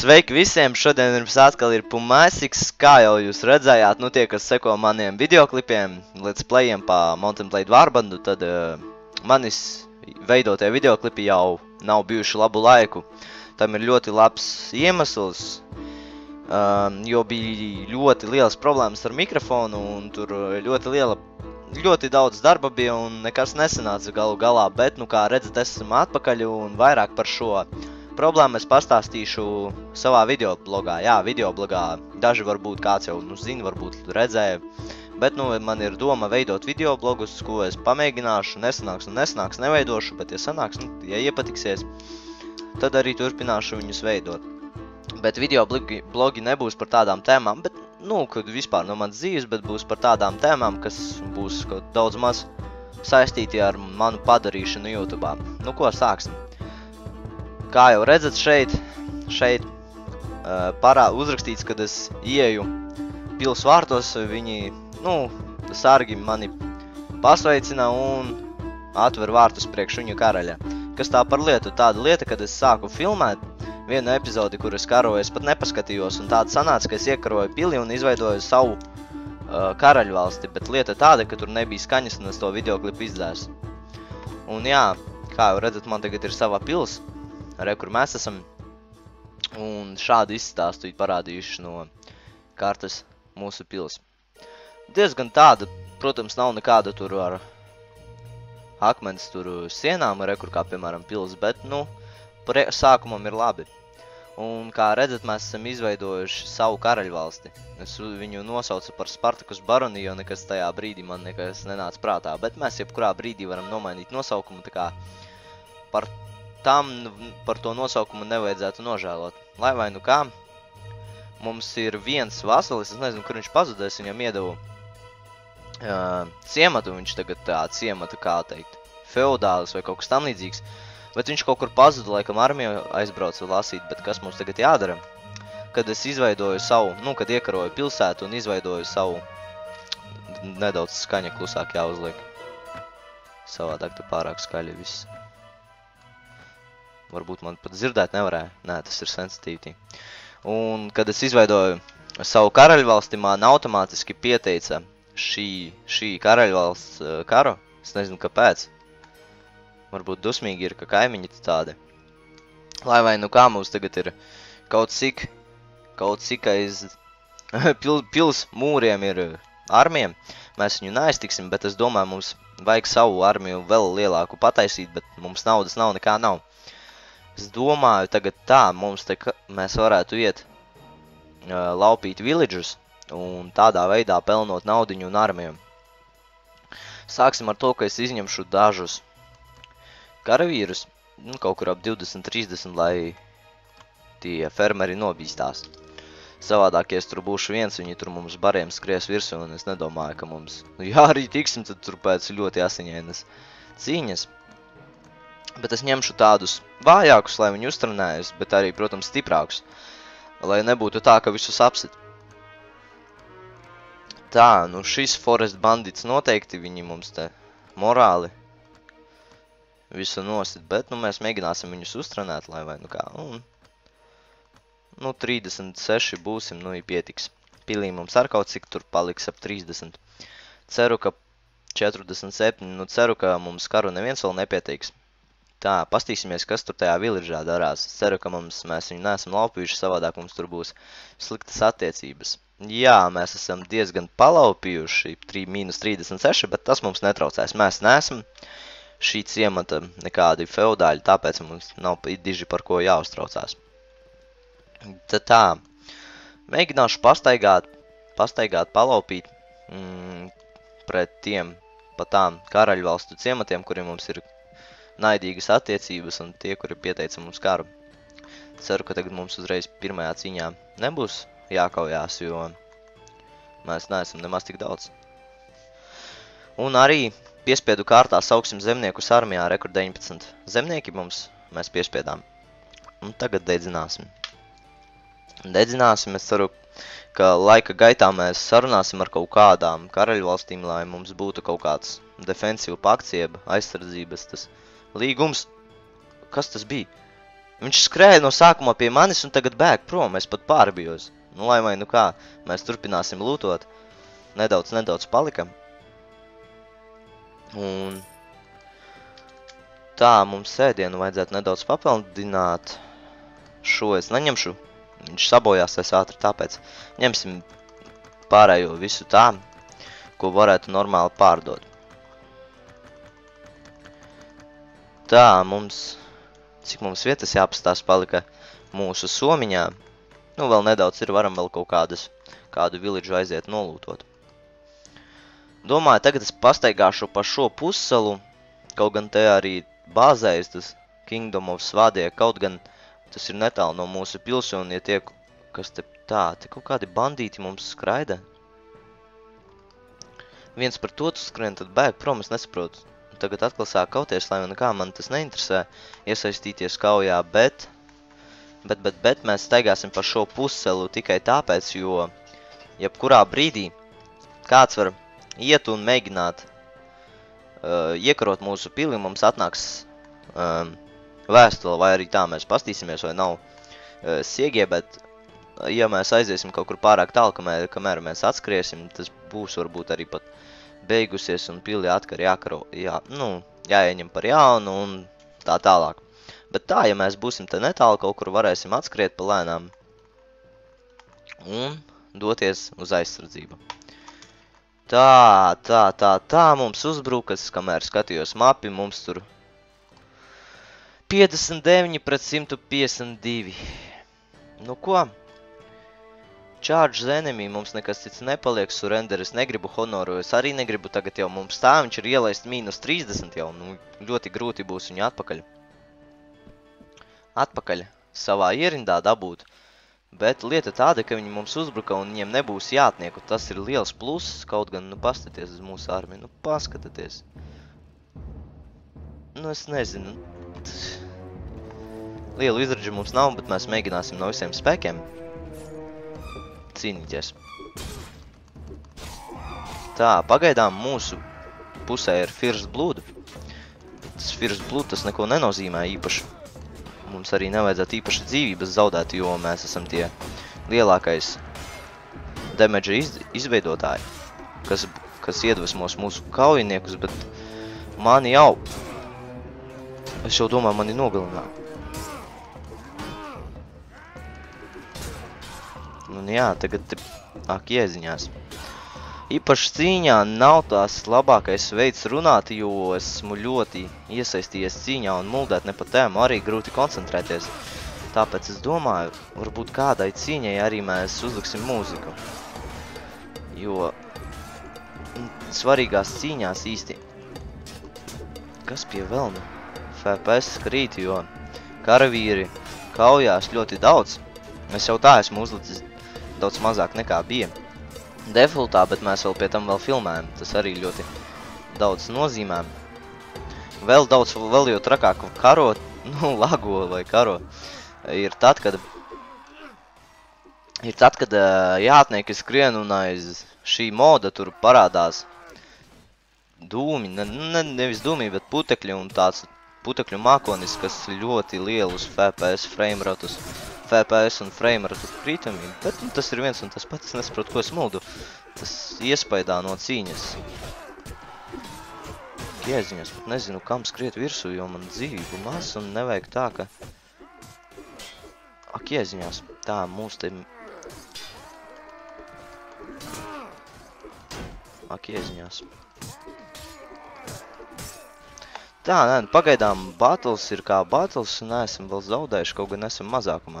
Sveiki visiem! Šodien mums atkal ir Pumasiks, kā jau jūs redzējāt, nu tie, kas seko maniem videoklipiem, Let's Playiem pa Mountain Blade Warbandu, tad manis veidotie videoklipi jau nav bijuši labu laiku. Tam ir ļoti labs iemesls, jo bija ļoti lielas problēmas ar mikrofonu un tur ļoti daudz darba bija un nekas nesanāca galu galā, bet, nu kā redzat, esam atpakaļ un vairāk par šo problēmu es pastāstīšu savā videoblogā. Jā, videoblogā daži varbūt kāds jau zina, varbūt redzēja. Bet man ir doma veidot videoblogus, ko es pamēģināšu. Nesanāks, neveidošu, bet ja sanāks, ja iepatiksies, tad arī turpināšu viņus veidot. Bet videoblogi nebūs par tādām tēmām, bet, kad vispār no manas dzīves, bet būs par tādām tēmām, kas būs daudz maz saistīti ar manu padarīšanu YouTube'ā. Nu, ko sāksim? Kā jau redzat šeit uzrakstīts, kad es ieju pils vārtos, viņi, sargi mani pasveicina un atver vārtus priekš viņu karaļa. Kas tā par lietu? Tāda lieta, kad es sāku filmēt vienu epizodi, kur es karoju, es pat nepaskatījos, un tāda sanāca, ka es iekaroju pili un izveidoju savu karaļu valsti, bet lieta tāda, ka tur nebija skaņas un es to videoklipu izdzēsu. Un jā, kā jau redzat, man tagad ir sava pils, kur mēs esam, un šādu izstāstu parādījuši no kartes mūsu pils. Diezgan tāda, protams, nav nekāda tur ar akmens tur sienām, kur kā, piemēram, pils, bet, sākumam ir labi. Un, kā redzat, mēs esam izveidojuši savu karaļvalsti. Es viņu nosaucu par Spartakus baroniju, jo nekas tajā brīdī man nekas nenāca prātā, bet mēs jebkurā brīdī varam nomainīt nosaukumu, tā kā par to nosaukumu nevajadzētu nožēlot. Lai vai nu kā, mums ir viens vasalis, es nezinu, kur viņš pazudēs, viņam iedevu ciematu, viņš tagad tā ciemata, kā teikt, feudālis vai kaut kas tam līdzīgs, bet viņš kaut kur pazuda, laikam armiju aizbrauca lasīt, bet kas mums tagad jādara? Kad es izveidoju savu, kad iekaroju pilsētu un izveidoju savu, nedaudz skaņa klusāk jāuzliek, savādāk te pārāk skaļi viss. Varbūt man pat dzirdēt nevarēja. Nē, tas ir sensitīvi. Un, kad es izveidoju savu karaļvalsti, man automātiski pieteica šī karaļvalsts karu. Es nezinu, kāpēc. Varbūt dusmīgi ir, ka kaimiņi tādi. Lai vai nu kā mums tagad ir kaut cik aiz pils mūriem ir armijām. Mēs viņu neaiztiksim, bet es domāju, mums vajag savu armiju vēl lielāku pataisīt, bet mums naudas nav, nekā nav. Es domāju, tagad tā, mēs varētu iet laupīt villages un tādā veidā pelnot naudiņu un armiju. Sāksim ar to, ka es izņemšu dažus karavīrus, kaut kur ap 20-30, lai tie fermeri nobīstās. Savādāk, ja es tur būšu viens, viņi tur mums bariem skries virsū, un es nedomāju, ka mums, ja arī tiksim, tad tur pēc ļoti asiņainas cīņas. Bet es ņemšu tādus vājākus, lai viņi uztrenējas, bet arī, protams, stiprākus, lai nebūtu tā, ka visus apsit. Tā, šis Forest Bandits noteikti, viņi mums te morāli visu nosit, bet, mēs mēģināsim viņus uztrenēt, lai vai nu kā, 36 būsim, ir pietiks. Pilī mums ar kaut cik tur paliks ap 30. Ceru, ka 47, ceru, ka mums karu neviens vēl nepieteiks. Tā, pastīsimies, kas tur tajā village'ā darās. Es ceru, ka mēs viņu neesam laupījuši, savādāk mums tur būs sliktas attiecības. Jā, mēs esam diezgan palaupījuši, -36, bet tas mums netraucēs. Mēs neesam šī ciemata nekādi feudāļi, tāpēc mums nav diži par ko jāuztraucās. Tad tā, mēģināšu pastaigāt, palaupīt pret tām karaļvalstu ciematiem, kuriem mums ir naidīgas attiecības un tie, kuri pieteica mums karu. Ceru, ka tagad mums uzreiz pirmajā cīņā nebūs jākaujās, jo mēs neesam nemaz tik daudz. Un arī piespiedu kārtā sauksim zemniekus armijā, rekur 19 zemnieki mēs piespiedām. Un tagad dedzināsim. Es ceru, ka laika gaitā mēs sarunāsim ar kaut kādām karaļvalstīm, lai mums būtu kaut kāds defensīvu pakts, jeb aizsardzības tas līgums. Kas tas bija? Viņš skrēja no sākumā pie manis un tagad bēg prom, es pat pārbijos. Nu, lai vai nu kā, mēs turpināsim lūtot. Nedaudz palika. Un tā, mums sēdienu vajadzētu nedaudz papildināt. Šo es neņemšu. Viņš sabojāsies ātri, tāpēc ņemsim pārējo visu tā, ko varētu normāli pārdot. Tā, cik mums vietas jāpastās palika mūsu somiņā. Nu, vēl nedaudz ir, varam vēl kaut kādu villidžu aiziet nolūtot. Domāju, tagad es pastaigāšu pa šo pussalu, kaut gan te arī bāzējas tas Kingdom of Svādie, kaut gan tas ir netālu no mūsu pilsu, un ja tie, kas te tā, te kaut kādi bandīti mums skraida. Viens par to tu skrien, tad bēg prom, es nesaprotu. Tagad atkal sāk kauties, lai nekā man tas neinteresē iesaistīties kaujā, bet mēs staigāsim pa šo pusselu tikai tāpēc, jo jebkurā brīdī kāds var iet un mēģināt iekarot mūsu pili, mums atnāks vēstule, vai arī tā mēs pastīsimies, vai nav siegie, bet ja mēs aiziesim kaut kur pārāk tālu, kamēr mēs atskriesim, tas būs varbūt arī pat beigusies un pili atkar jāieņem par jaunu un tā tālāk. Bet tā, ja mēs būsim te netālu, kaut kur varēsim atskriet pa lēnām un doties uz aizsardzību. Tā, mums uzbrukas, kamēr skatījos mapi, mums tur 59 pret 152. Nu ko? Charge the enemy, mums nekas cits nepaliek, surrender, es negribu honoru, es arī negribu, tagad jau mums tā, viņš ir ielaist mīnus 30 jau, nu ļoti grūti būs viņu atpakaļ savā ierindā dabūt, bet lieta tāda, ka viņi mums uzbruka un viņiem nebūs jātnieku, tas ir liels pluss, kaut gan, nu paskaties uz mūsu armiju, nu paskatieties. Nu es nezinu, lielu izradžu mums nav, bet mēs mēģināsim no visiem spēkiem cīnīties. Tā, pagaidām mūsu pusē ir First Blood. Tas First Blood tas neko nenozīmē īpaši. Mums arī nevajadzētu īpaši dzīvības zaudēt, jo mēs esam tie lielākais damage izveidotāji, kas iedvesmos mūsu kaujiniekus, bet mani jau, es jau domāju, mani nogalināja. Un jā, tagad ak jēziņās. Īpaši cīņā nav tās labākais veids runāt, jo esmu ļoti iesaistījies cīņā un muldēt ne pa tēmu, arī grūti koncentrēties. Tāpēc es domāju, varbūt kādai cīņai arī mēs uzliksim mūziku. Jo svarīgās cīņās īsti. Kas pie velna? FPS krīt, jo karavīri kaujās ļoti daudz. Es jau tā esmu uzlicis daudz mazāk nekā bija defaultā, bet mēs vēl pie tam vēl filmējam. Tas arī ļoti daudz nozīmē. Vēl jo trakāk karot, nu lago vai karo, ir tad, kad jātnieki skrien un aiz šī moda tur parādās dūmi, nevis dūmi, bet putekļi un tāds putekļu mākonis, kas ļoti lielus FPS frameratus. FPS un frameratu krītumiem, bet nu, tas ir viens un tas pats, es nesaprotu, ko es muldu. Tas iespaidā no cīņas. Jēziņas, pat nezinu, kam skriet virsū, jo man dzīvību maz un nevajag tā, ka... Ak, jēziņās, tā, mūs te... Ak, jēziņās. Tā, nē, pagaidām battles ir kā battles un neesam vēl zaudējuši, kaut gan esam mazākumā.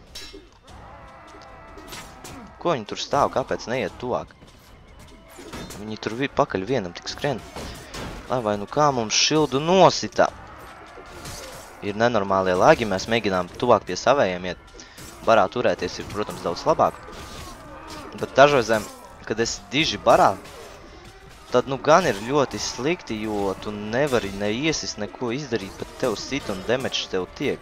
Ko viņi tur stāv, kāpēc neiet tuvāk? Viņi tur pakaļ vienam tik skrien. Lai vai nu kā mums šildu nosita. Ir nenormālie lagi, mēs mēģinām tuvāk pie savējiem iet. Barā turēties ir, protams, daudz labāk. Bet dažreizēm, kad esi diži barā, tad nu gan ir ļoti slikti, jo tu nevari neiesis neko izdarīt, bet tev sit un damage tev tiek.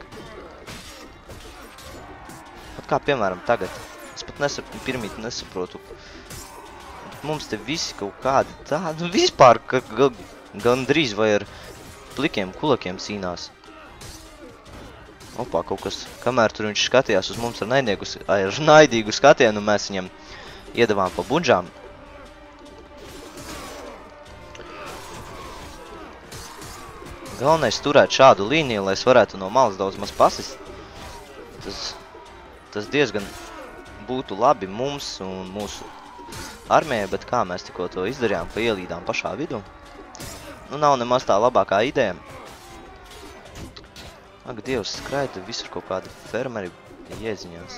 Pat kā piemēram tagad. Es pat pirmīt nesaprotu. Mums te visi kaut kādi tādi, nu vispār gandrīz vai ar plikiem kulakiem cīnās. Opā, kaut kas, kamēr tur viņš skatījās uz mums ar naidīgu skatienu, mēs viņam iedavām pa budžām. Galvenais turēt šādu līniju, lai es varētu no malas daudz maz pasist. Tas diezgan būtu labi mums un mūsu armijai, bet kā mēs tikko to izdarījām, pa ielīdām pašā vidū. Nu, nav nemaz tā labākā ideja. Ak, Dievs, skraida visur kaut kādi fermeri ieziņās.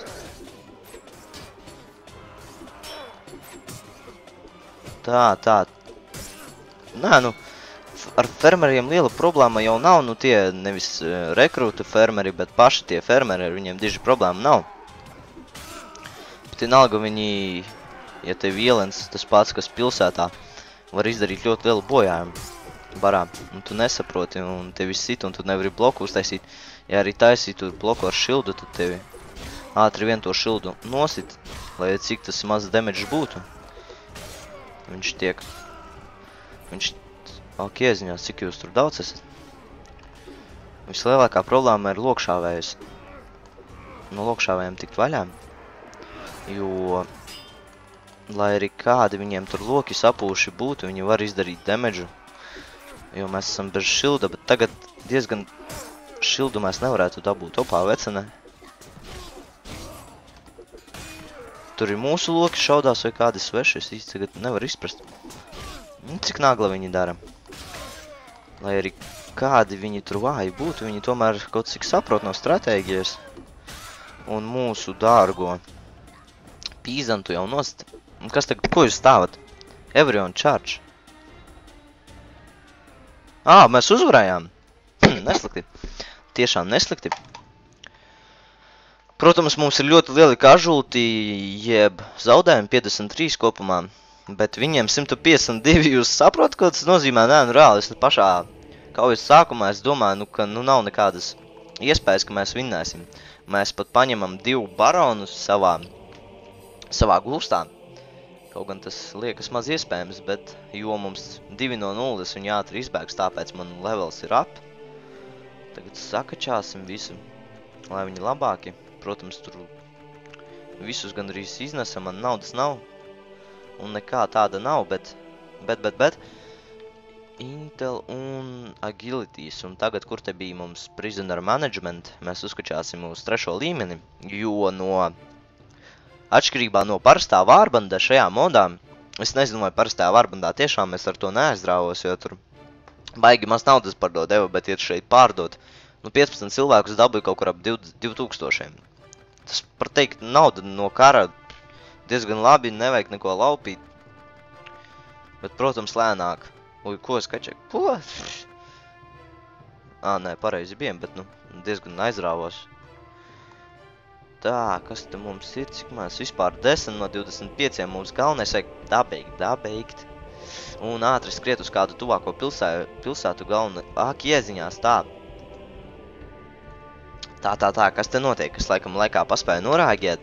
Tā. Nē, nu, ar fermeriem liela problēma jau nav, nu tie nevis rekrūta fermeri, bet paši tie fermeri, ar viņiem diži problēma nav. Bet vienalga viņi, ja tev ielens tas pats, kas pilsētā, var izdarīt ļoti lielu bojājumu barā. Un tu nesaproti, un tevi sit, un tu nevari bloku uztaisīt. Ja arī taisīt tur bloku ar šildu, tad tevi ātri vien to šildu nosit, lai cik tas maz damage būtu. Ok, ieziņās, cik jūs tur daudz esat. Vislielākā problēma ir lokšāvējus. No lokšāvējiem tikt vaļā. Jo, lai arī kādi viņiem tur loki sapūši būtu, viņi var izdarīt damage. Jo mēs esam bez šilda, bet tagad diezgan šildu mēs nevarētu dabūt. Opā, vecenē. Tur ir mūsu loki šaudās vai kādi sveši, es īsti tagad nevaru izprast. Cik nagla viņi dara. Lai arī kādi viņi tur vāji būtu, viņi tomēr kaut cik saprot no stratēģijas. Un mūsu dārgo pīzantu jau nost. Un kas tagad, ko jūs stāvat? Everyone charge. Mēs uzvarējām. Neslikti. Tiešām neslikti. Protams, mums ir ļoti lieli kažulti, jeb zaudējumi 53 kopumā. Bet viņiem 152, jūs saprotat, ko tas nozīmē? Nē, nu reāli, es pašā kaujas sākumā es domāju, ka nav nekādas iespējas, ka mēs vinnēsim. Mēs pat paņemam 2 baronus savā gulstā. Kaut gan tas liekas maz iespējams, bet jo mums 2 no 0 un ātri izbēgs, tāpēc man levels ir up. Tagad sakačāsim visu, lai viņi labāki. Protams, tur visus gandrīz iznesam, man naudas nav. Un nekā tāda nav, bet Intel un Agilities. Un tagad, kur te bija mums Prisoner Management, mēs uzskačāsim uz 3. līmeni, jo atšķirībā no parastā vārbanda šajā modā, es nezinu, vai parastā vārbandā tiešām es ar to neaizdrāvos, jo tur baigi maz naudas par to deva, bet iet šeit pārdot. 15 cilvēkus dabūja kaut kur ap 2000. Tas, par teikt, nauda no kara diezgan labi, nevajag neko laupīt. Bet, protams, lēnāk. Ui, ko es kačēju? Ko? Nē, pareizi bijām, bet, diezgan aizrāvos. Tā, kas te mums ir? Cik mēs vispār 10 no 25 mums galvenais vajag dabeigt. Un ātri skriet uz kādu tuvāko pilsētu galvenu. Ieziņās, tā. Tā, kas te notiek? Es laikam laikā paspēju norāgiet.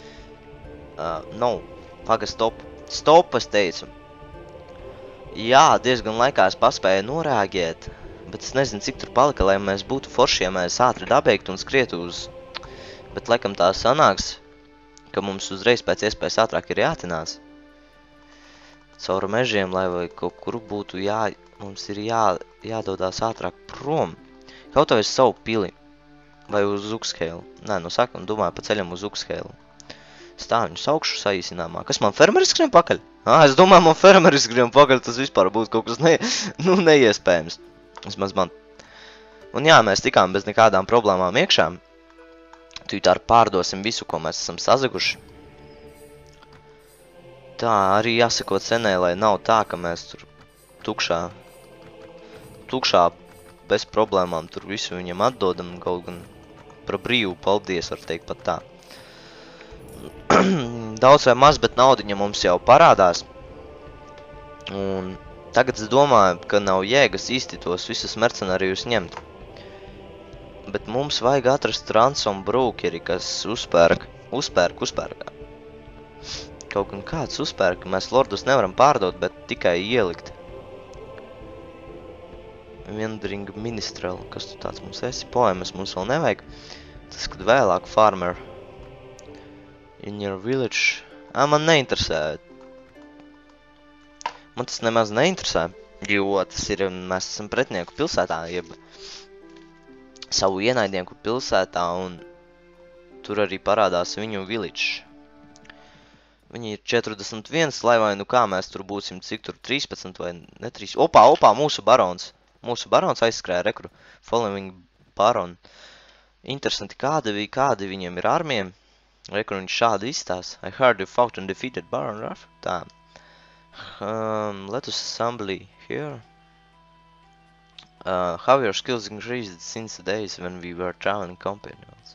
Paga, stop. Stop, es teicu. Jā, diezgan laikā es paspēju norāgiet, bet es nezinu, cik tur palika, lai mēs būtu forši, ja mēs ātri dabeigtu un skrietu uz. Bet laikam tā sanāks, ka mums uzreiz pēc iespējas ātrāk ir jātinās. Caur mežiem, lai vai kaut kur būtu mums ir jādodās ātrāk prom. Kaut vai uz savu pili. Vai uz Ukshēlu. Nē, sākam domāju pa ceļam uz Ukshēlu. Stāv viņus augšu saīsināmā. Kas man fermeris skrien pakaļ? Es domāju, man fermeris skrien pakaļ, tas vispār būtu kaut kas neiespējams. Vismaz man. Un jā, mēs tikām bez nekādām problēmām iekšā. Tūlīt arī pārdosim visu, ko mēs esam sazaguši. Tā, arī jāsako cenē, lai nav tā, ka mēs tur tukšā bez problēmām tur visu viņam atdodam, kaut gan par brīvu, paldies, var teikt pat tā. Daudz vai maz, bet naudiņa mums jau parādās. Un tagad es domāju, ka nav jēgas īsti tos visus mercenārijus ņemt. Bet mums vajag atrast ransom brokeri, kas uzpērk. Kaut gan kāds uzpērk, mēs lordus nevaram pārdot, bet tikai ielikt. Wandering Minstrel. Kas tu tāds mums esi? Poemas mums vēl nevajag. Tas, kad vēlāk Farmer. In your village. Man neinteresē. Man tas nemaz neinteresē. Jo tas ir, mēs esam pretinieku pilsētā, jeb savu ienaidnieku pilsētā, un tur arī parādās viņu village. Viņi ir 41, lai vai nu kā mēs tur būsim, cik tur 13 vai ne 3. Opā, mūsu barons. Mūsu barons aizskrēja rekru. Following baron. Interesanti, kādi viņiem ir armiem. Rekru viņš šādi izstās. I heard you fought and defeated Baron Ruff. Tā. Let us assembly here. How your skills increased since the days when we were traveling companions.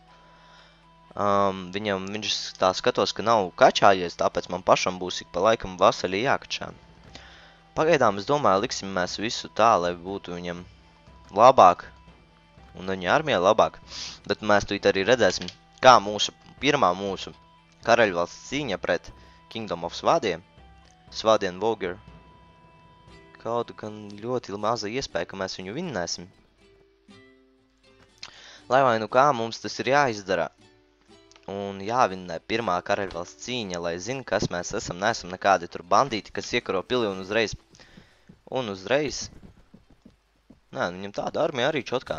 Viņš tā skatos, ka nav kačājies, tāpēc man pašam būs ik pa laikam vasaļi jākačā. Pagaidām es domāju, liksim mēs visu tā, lai būtu viņam labāk un viņa armija labāk. Bet mēs tūlīt arī redzēsim, kā pirmā mūsu karaļvalsts cīņa pret Kingdom of Svādiem, Svādien Voger. Kaut gan ļoti maza iespēja, ka mēs viņu vinnēsim. Lai vai nu kā mums tas ir jāizdara. Un jāvinnē pirmā karaļvalsts cīņa, lai zina, kas mēs esam. Neesam nekādi tur bandīti, kas iekaro pili un uzreiz. Nē, viņam tāda armija arī čotkā.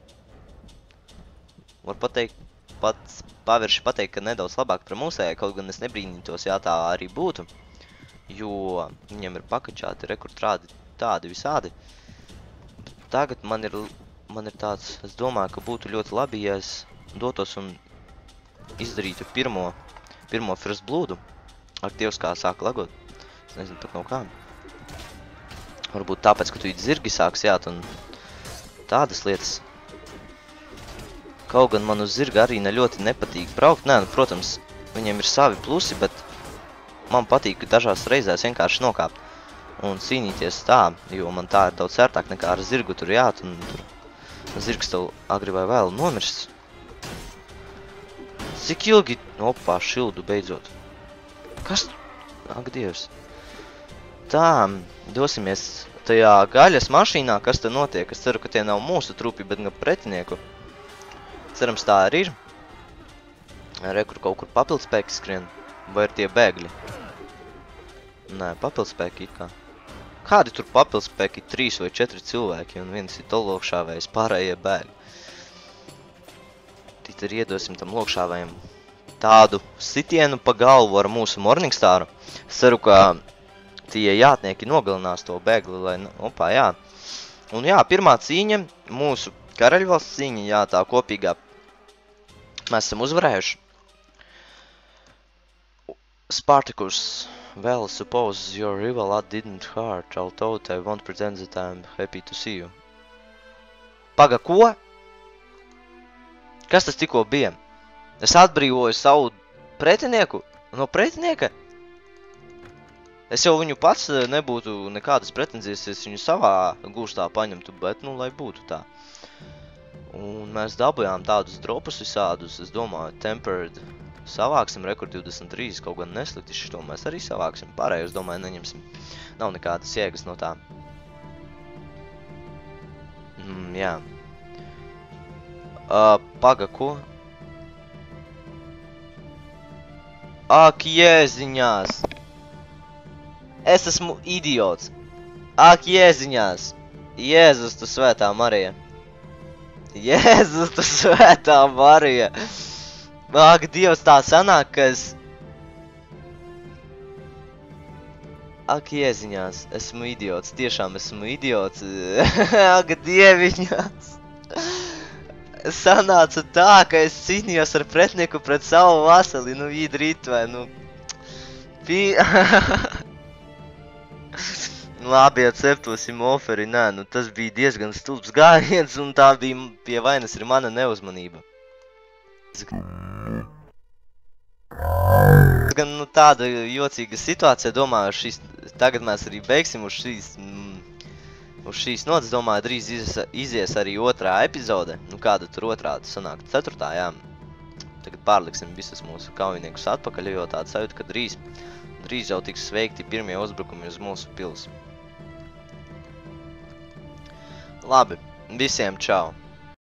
Var pateikt, pavirši pateikt, ka nedaudz labāk par mūsējai, kaut gan es nebrīnītos, jā, tā arī būtu. Jo viņam ir pakačāti rekurtrādi tādi visādi. Tagad man ir tāds, es domāju, ka būtu ļoti labi, ja es dotos un izdarītu pirmo First Bloodu. Ak, Dievs, kā sāk lagot. Es nezinu pat no kā. Varbūt tāpēc, ka tu zirgi sāks jāt un tādas lietas. Kaut gan man uz zirga arī ļoti nepatīk braukt. Nē, nu, protams, viņiem ir savi plusi, bet man patīk dažās reizēs vienkārši nokāpt un cīnīties tā, jo man tā ir daudz sērtāk nekā ar zirgu tur jāt, un tur zirgs tev agri vai vēl nomirst. Cik ilgi? Opā, šildu beidzot. Kas? Ak, Dievs. Tā, dosimies tajā gaļas mašīnā, kas te notiek. Es ceru, ka tie nav mūsu trupi, bet gan pretinieku. Cerams, tā arī ir. Rekur kaut kur papildspēki skrien. Vai ir tie bēgļi? Nē, papildspēki it kā. Kādi tur papildspēki? 3 vai 4 cilvēki, un viens ir to lokšāvējs, pārējie bēgļi. Tad arī iedosim tam lokšāvējiem tādu sitienu pa galvu ar mūsu Morningstaru. Es ceru, ka tie jātnieki nogalinās to bēgli, lai, opā, jā. Un jā, pirmā cīņa, mūsu karaļvalsts cīņa, jā, tā kopīgā, mēs esam uzvarējuši. Spartacus, well, suppose your rival didn't hurt, although I won't pretend that I'm happy to see you. Paga, ko? Kas tas tikko bija? Es atbrīvoju savu pretinieku no pretinieka? Es jau viņu pats nebūtu nekādas pretenzijas, es viņu savā gūštā paņemtu, bet, nu, lai būtu tā. Un mēs dabujām tādus dropus visādus, es domāju, tempered savāksim, rekord 23, kaut gan neslikti, šito mēs arī savāksim, pārējo, es domāju, neņemsim. Nav nekādas jēgas no tā. Jā. Paga, ko? Ak, jēziņās! Es esmu idiots! Ak, jēziņās! Jēzus, tu svētā Marija! Jēzus, tu svētā Marija! Ak, Dievs, tā sanāk, ka es... Ak, jēziņās, esmu idiots, tiešām esmu idiots! Ak, Dieviņās! Sanāca tā, ka es cīnījos ar pretinieku pret savu vasali, nu, īdrīt vai, nu... Labi, atceptosim oferi, nē, nu, tas bija diezgan stulbs gājiens, un tā bija pie vainas ir mana neuzmanība. Gan, nu, tāda jocīga situācija, domāju, tagad mēs arī beigsim uz šīs notas, domāju, drīz izies arī otrā epizode. Nu, kāda tur otrā, tas sanāk 4. jā. Tagad pārliksim visus mūsu kaujiniekus atpakaļ, jo tāda sajūta, ka drīz jau tiks sveikti pirmie uzbrukumi uz mūsu pils. Labi, visiem čau!